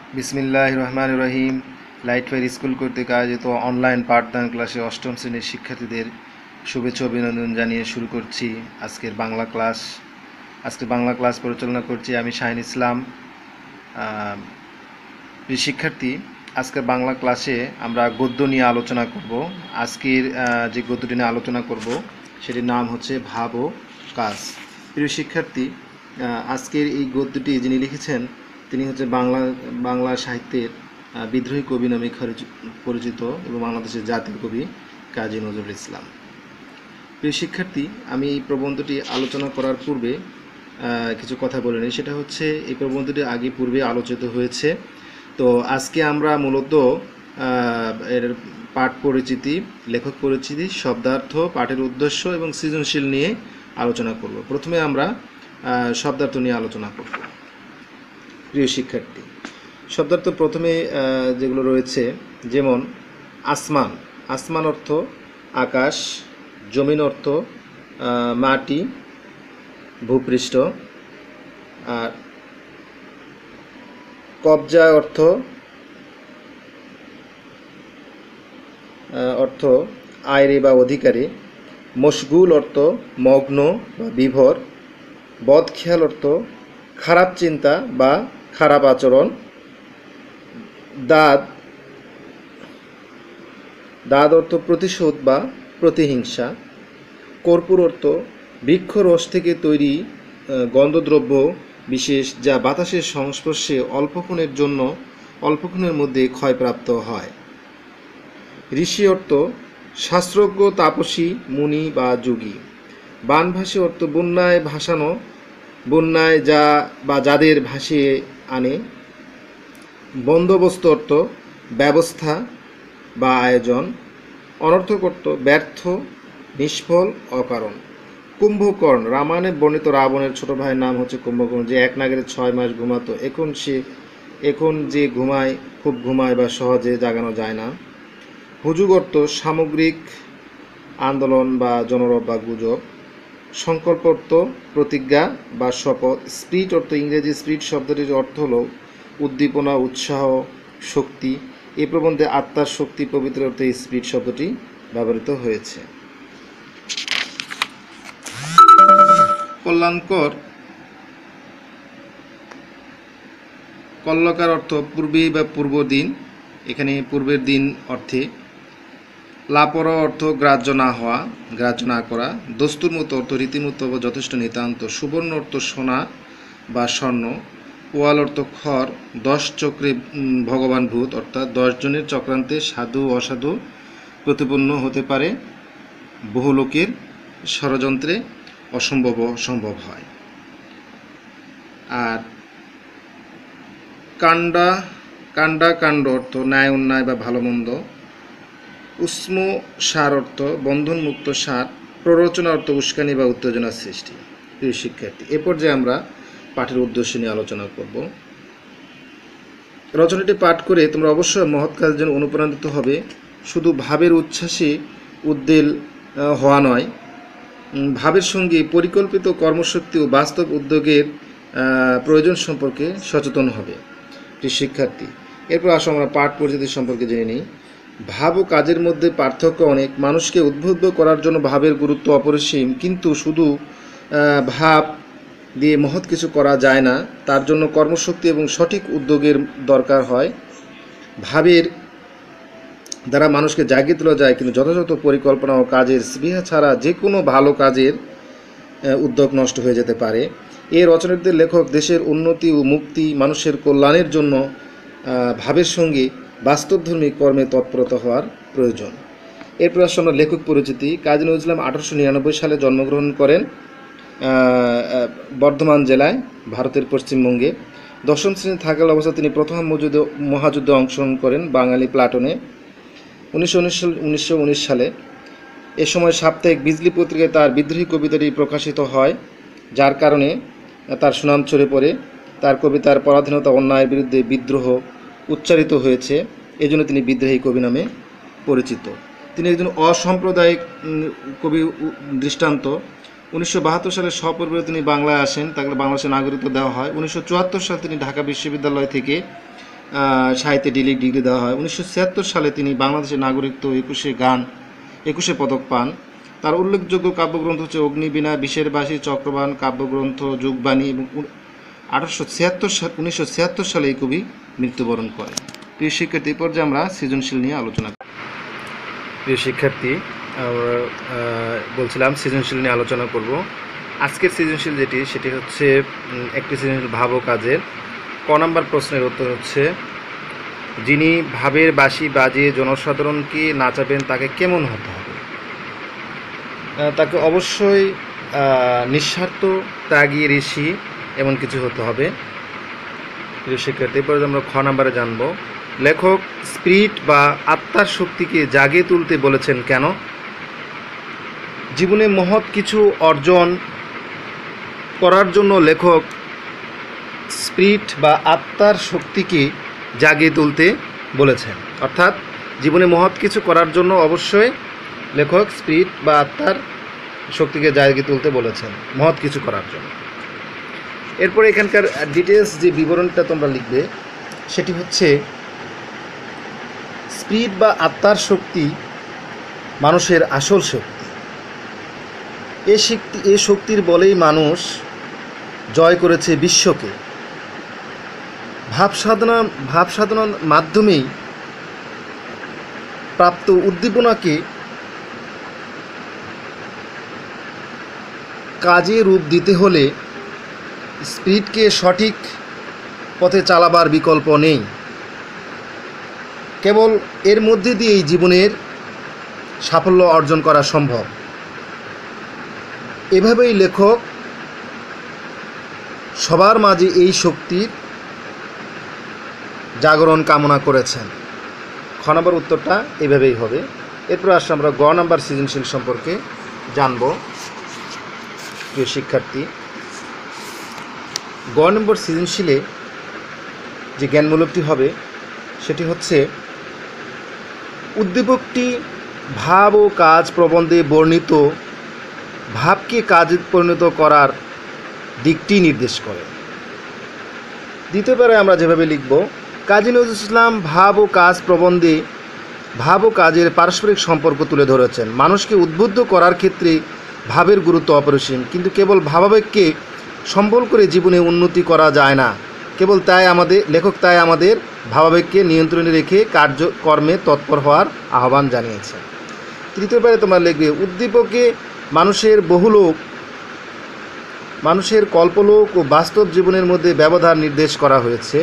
বিসমিল্লাহির রহমানির রহিম। লাইটফায়ার স্কুল কর্তৃক আয়োজিত অনলাইন পাঠদান ক্লাসে অষ্টম শ্রেণীর শিক্ষার্থীদের শুভেচ্ছা অভিনন্দন জানিয়ে শুরু করছি আজকের বাংলা ক্লাস। পরিচালনা করছি আমি শাহিন ইসলাম। প্রিয় শিক্ষার্থী, আজকের বাংলা ক্লাসে আমরা গদ্য নিয়ে আলোচনা করব। আজকের যে গদ্যটি নিয়ে আলোচনা করব সেটির নাম হচ্ছে ভাব ও কাজ। প্রিয় শিক্ষার্থী, আজকের এই গদ্যটি যিনি লিখেছেন তিনি হচ্ছে বাংলা সাহিত্যের বিদ্রোহী কবি নামে পরিচিত এবং বাংলাদেশের জাতীয় কবি কাজী নজরুল ইসলাম। প্রিয় শিক্ষার্থী, আমি এই প্রবন্ধটি আলোচনা করার পূর্বে কিছু কথা বলে নিই। সেটা হচ্ছে এই প্রবন্ধটি আগে পূর্বে আলোচিত হয়েছে। তো আজকে আমরা মূলত এর পাঠ পরিচিতি, লেখক পরিচিতি, শব্দার্থ, পাঠের উদ্দেশ্য এবং সৃজনশীল নিয়ে আলোচনা করব। প্রথমে আমরা শব্দার্থ নিয়ে আলোচনা করব। প্রিয় শিক্ষার্থী, শব্দার্থ প্রথমে যেগুলো রয়েছে, যেমন আসমান। আসমান অর্থ আকাশ, জমিন অর্থ মাটি, ভূপৃষ্ঠ। আর কবজা অর্থ আয়রে বা অধিকারী। মশগুল অর্থ মগ্ন বা বিভোর। বদখেয়াল অর্থ খারাপ চিন্তা বা খারাপ আচরণ। দাদ অর্থ প্রতিশোধ বা প্রতিহিংসা। কর্পূর অর্থ বৃক্ষরস থেকে তৈরি গন্ধদ্রব্য বিশেষ, যা বাতাসের সংস্পর্শে অল্পক্ষণের মধ্যে ক্ষয়প্রাপ্ত হয়। ঋষি অর্থ শাস্ত্রজ্ঞ, তাপসী, মুনি বা যোগী। বানভাসী অর্থ বন্যায় যাদের ভাসিয়ে আনে। বন্দোবস্ত অর্থ ব্যবস্থা বা আয়োজন। অনর্থক অর্থ ব্যর্থ, নিষ্ফল, অকারণ। কুম্ভকর্ণ, রামায়ণে বর্ণিত রাবণের ছোট ভাইয়ের নাম হচ্ছে কুম্ভকর্ণ, যে এক নাগারে 6 মাস ঘুমাতো। এখন যে খুব ঘুমায় বা সহজে জাগানো যায় না। হুজুগ অর্থ সামগ্রিক আন্দোলন বা জনরব বা গুজব। সংকল্প অর্থ প্রতিজ্ঞা বা শপথ। স্পিরিট অর্থ, ইংরেজি স্পিরিট শব্দটির অর্থ হল উদ্দীপনা, উৎসাহ, শক্তি। এই প্রবন্ধে আত্মার শক্তি, পবিত্র অর্থে স্পিরিট শব্দটি ব্যবহৃত হয়েছে। কল্যাণকর, কল্যকার অর্থ পূর্বে বা পূর্ব দিন, এখানে পূর্বের দিন অর্থে। লাপর অর্থ গ্রাহ্য না হওয়া, গ্রাহ্য না করা। দস্তুর মতো অর্থ রীতিমতো বা যথেষ্ট নিতান্ত। সুবর্ণ অর্থ সোনা বা স্বর্ণ। ওয়াল অর্থ খড়। 10 চক্রে ভগবান ভূত, অর্থাৎ 10 জনের চক্রান্তে সাধু অসাধু প্রতিপন্ন হতে পারে। বহু লোকের ষড়যন্ত্রে সম্ভব হয়। আর কাণ্ড অর্থ ন্যায় অন্যায় বা ভালো মন্দ। উষ্ম সার অর্থ বন্ধনমুক্ত সার। প্ররোচনা অর্থ উস্কানি বা উত্তেজনার সৃষ্টি। প্রিয় শিক্ষার্থী, এ পর্যায়ে আমরা পাঠের উদ্দেশ্য নিয়ে আলোচনা করব। রচনাটি পাঠ করে তোমরা অবশ্যই মহৎ কাজের জন্য অনুপ্রাণিত হবে। শুধু ভাবের উচ্ছ্বাসে উদ্বেল হওয়া নয়, ভাবের সঙ্গে পরিকল্পিত কর্মশক্তি ও বাস্তব উদ্যোগের প্রয়োজন সম্পর্কে সচেতন হবে। প্রিয় শিক্ষার্থী, এরপর আসো আমরা পাঠ পরিচিতি সম্পর্কে জেনে নিই। ভাব ও কাজের মধ্যে পার্থক্য অনেক। মানুষকে উদ্বুদ্ধ করার জন্য ভাবের গুরুত্ব অপরিসীম, কিন্তু শুধু ভাব দিয়ে মহৎ কিছু করা যায় না। তার জন্য কর্মশক্তি এবং সঠিক উদ্যোগের দরকার হয়। ভাবের দ্বারা মানুষকে জাগিয়ে তোলা যায়, কিন্তু যথাযথ পরিকল্পনা ও কাজের স্পৃহা ছাড়া যে কোনো ভালো কাজের উদ্যোগ নষ্ট হয়ে যেতে পারে। এই রচনাটিতে লেখক দেশের উন্নতি ও মুক্তি, মানুষের কল্যাণের জন্য ভাবের সঙ্গে বাস্তবধর্মী কর্মে তৎপরতা হওয়ার প্রয়োজন। এরপর আসলে আমরা লেখক পরিচিতি। কাজী নজরুল ইসলাম 1899 সালে জন্মগ্রহণ করেন বর্ধমান জেলায়, ভারতের পশ্চিমবঙ্গে। 10ম শ্রেণী থাকার অবস্থায় তিনি প্রথম মহাযুদ্ধে অংশগ্রহণ করেন বাঙালি প্লাটুনে 1919 সালে। এ সময় সাপ্তাহিক বিজলি পত্রিকায় তার বিদ্রোহী কবিতাটি প্রকাশিত হয়, যার কারণে তার সুনাম ছড়িয়ে পড়ে। তার কবিতার পরাধীনতা, অন্যায়ের বিরুদ্ধে বিদ্রোহ উচ্চারিত হয়েছে, এজন্য তিনি বিদ্রোহী কবি নামে পরিচিত। তিনি একজন অসাম্প্রদায়িক কবি দৃষ্টান্ত। 1972 সালে সপরিবারে তিনি বাংলায় আসেন, তাকে বাংলাদেশের নাগরিকত্ব দেওয়া হয়। 1974 সালে তিনি ঢাকা বিশ্ববিদ্যালয় থেকে সাহিত্যে ডিগ্রি দেওয়া হয়। 1976 সালে তিনি বাংলাদেশের নাগরিকত্ব 21 পদক পান। তার উল্লেখযোগ্য কাব্যগ্রন্থ হচ্ছে অগ্নিবীণা, বিষের বাসী, চক্রবাণ কাব্যগ্রন্থ, যুগবাণী এবং 1976 সালে এই কবি মৃত্যুবরণ করেন। প্রিয় শিক্ষার্থী, পর্যায়ে আমরা সৃজনশীল নিয়ে আলোচনা করি। প্রিয় শিক্ষার্থী, আমরা বলছিলাম সৃজনশীল নিয়ে আলোচনা করব। আজকের সৃজনশীল সেটি হচ্ছে একটি সৃজনশীল ভাব ও কাজের। ক নম্বর প্রশ্নের উত্তর হচ্ছে, যিনি ভাবের বাঁশি বাজিয়ে জনসাধারণকে নাচাবেন তাকে কেমন হতে হবে? তাকে অবশ্যই নিঃস্বার্থ, ত্যাগী, ঋষি এমন কিছু হতে হবে। প্রিয় শিক্ষার্থী, এরপরে আমরা খ নম্বরে জানব, লেখক স্পিরিট বা আত্মার শক্তিকে জাগিয়ে তুলতে বলেছেন কেন? জীবনে মহৎ কিছু অর্জন করার জন্য লেখক স্পিরিট বা আত্মার শক্তিকে জাগিয়ে তুলতে বলেছেন। অর্থাৎ জীবনে মহৎ কিছু করার জন্য অবশ্যই লেখক স্পিরিট বা আত্মার শক্তিকে জাগিয়ে তুলতে বলেছেন, মহৎ কিছু করার জন্য। এরপরে এখানকার ডিটেলস যে বিবরণটা তোমরা লিখবে সেটি হচ্ছে, স্পিরিট বা আত্মার শক্তি মানুষের আসল শক্তি। এই শক্তির বলেই মানুষ জয় করেছে বিশ্বকে। ভাব সাধনার মাধ্যমেই প্রাপ্ত উদ্দীপনাকে কাজে রূপ দিতে হলে স্পিরিটকে সঠিক পথে চালাবার বিকল্প নেই। কেবল এর মধ্যে দিয়েই জীবনের সাফল্য অর্জন করা সম্ভব। এভাবেই লেখক সবার মাঝে এই শক্তির জাগরণ কামনা করেছেন। খ নম্বর উত্তরটা এভাবেই হবে। এরপর আসলে আমরা গ নম্বর সৃজনশীল সম্পর্কে জানব। প্রিয় শিক্ষার্থী, গ নম্বর সৃজনশীলে যে জ্ঞানমূলকটি হবে সেটি হচ্ছে, উদ্দীপকটি ভাব ও কাজ প্রবন্ধে বর্ণিত ভাবকে কাজে পরিণত করার দিকটি নির্দেশ করে। দ্বিতীয় প্যারায় আমরা যেভাবে লিখব, কাজী নজরুল ইসলাম ভাব ও কাজ প্রবন্ধে ভাব ও কাজের পারস্পরিক সম্পর্ক তুলে ধরেছেন। মানুষকে উদ্বুদ্ধ করার ক্ষেত্রে ভাবের গুরুত্ব অপরিসীম, কিন্তু কেবল ভাবাবেগকে সম্বল করে জীবনে উন্নতি করা যায় না। লেখক আমাদের ভাবাবেগকে নিয়ন্ত্রণে রেখে কার্যকর্মে তৎপর হওয়ার আহ্বান জানিয়েছেন। তৃতীয় প্যারায় তোমরা লিখবে, উদ্দীপকে মানুষের কল্পলোক ও বাস্তব জীবনের মধ্যে ব্যবধান নির্দেশ করা হয়েছে।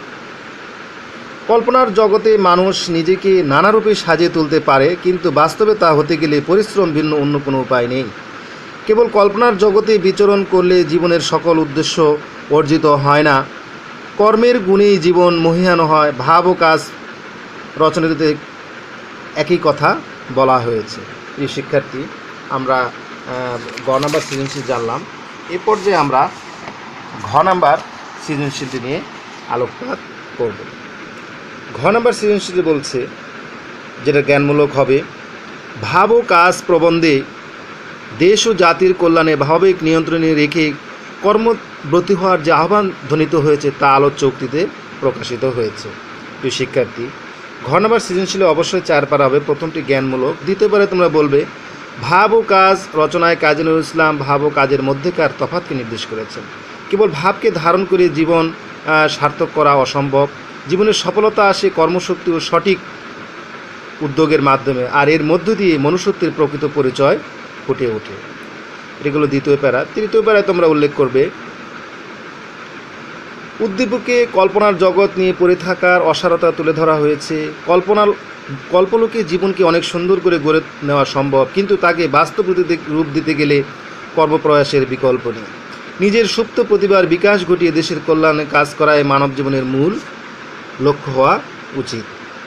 কল্পনার জগতে মানুষ নিজেকে নানারূপে সাজিয়ে তুলতে পারে, কিন্তু বাস্তবে তা হতে গেলে পরিশ্রম ভিন্ন অন্য কোনো উপায় নেই। কেবল কল্পনার জগতে বিচরণ করলে জীবনের সকল উদ্দেশ্য অর্জিত হয় না। কর্মের গুণেই জীবন মহীয়ান হয়। ভাব ও কাজ রচনাতে একই কথা বলা হয়েছে। প্রিয় শিক্ষার্থী, আমরা গ নম্বর সৃজনশীল জানলাম। এ পর্যায়ে আমরা ঘ নম্বর সৃজনশীলটি নিয়ে আলোকপাত করব। ঘ নম্বর সৃজনশীল বলছে, যেটা জ্ঞানমূলক হবে, ভাব ও কাজ প্রবন্ধে দেশ ও জাতির কল্যাণে ভাবাবেগ নিয়ন্ত্রণে রেখে কর্মব্রতী হওয়ার যে আহ্বান ধ্বনিত হয়েছে তা আলোচ্য উক্তিতে প্রকাশিত হয়েছে। প্রিয় শিক্ষার্থী, ঘ নম্বর সৃজনশীলে অবশ্যই 4 পারা হবে। প্রথমটি জ্ঞানমূলক। দ্বিতীয় পারে তোমরা বলবে, ভাব ও কাজ রচনায় কাজী নজরুল ইসলাম ভাব ও কাজের মধ্যেকার তফাৎকে নির্দেশ করেছেন। কেবল ভাবকে ধারণ করে জীবন সার্থক করা অসম্ভব। জীবনের সফলতা আসে কর্মশক্তি ও সঠিক উদ্যোগের মাধ্যমে, আর এর মধ্য দিয়ে মনুষ্যত্বের প্রকৃত পরিচয় ফুটে ওঠে। এগুলো দ্বিতীয় প্যারা। তৃতীয় প্যারায় তোমরা উল্লেখ করবে, উদ্দীপকে কল্পনার জগৎ নিয়ে পড়ে থাকার অসারতা তুলে ধরা হয়েছে। কল্পলোকে জীবনকে অনেক সুন্দর করে গড়ে নেওয়া সম্ভব, কিন্তু তাকে বাস্তব রূপ দিতে গেলে কর্মপ্রয়াসের বিকল্প নেই। নিজের সুপ্ত প্রতিভার বিকাশ ঘটিয়ে দেশের কল্যাণে কাজ করায় মানব জীবনের মূল লক্ষ্য হওয়া উচিত।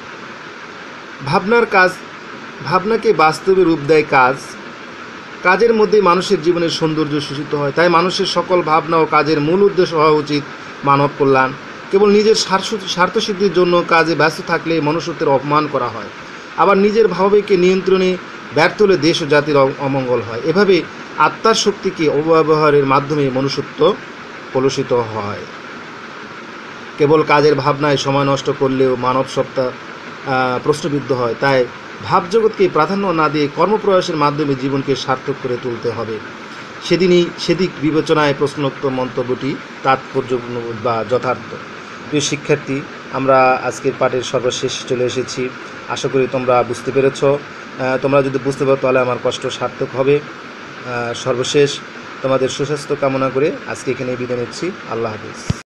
ভাবনাকে বাস্তবে রূপ দেয় কাজ। কাজের মধ্যে মানুষের জীবনের সৌন্দর্য সূচিত হয়। তাই মানুষের সকল ভাবনা ও কাজের মূল উদ্দেশ্য হওয়া উচিত মানব কল্যাণ। কেবল নিজের স্বার্থসিদ্ধির জন্য কাজে ব্যস্ত থাকলে মনুষ্যত্বের অপমান করা হয়। আবার নিজের ভাবাবেগকে নিয়ন্ত্রণে ব্যর্থ হলে দেশ ও জাতির অমঙ্গল হয়। এভাবে আত্মার শক্তিকে অপব্যবহারের মাধ্যমে মনুষ্যত্ব কলুষিত হয়। কেবল কাজের ভাবনায় সময় নষ্ট করলেও মানব সত্তা প্রশ্নবিদ্ধ হয়। তাই ভাবজগৎকে প্রাধান্য না দিয়ে কর্মপ্রয়াসের মাধ্যমে জীবনকে সার্থক করে তুলতে হবে। সেদিক বিবেচনায় প্রশ্নোক্ত মন্তব্যটি তাৎপর্যপূর্ণ বা যথার্থ। প্রিয় শিক্ষার্থী, আমরা আজকের পাঠের সর্বশেষ চলে এসেছি। আশা করি তোমরা বুঝতে পেরেছ। তোমরা যদি বুঝতে পারো তাহলে আমার কষ্ট সার্থক হবে। সর্বশেষ তোমাদের সুস্বাস্থ্য কামনা করে আজকে এখানে বিদায় নিচ্ছি। আল্লাহ হাফেজ।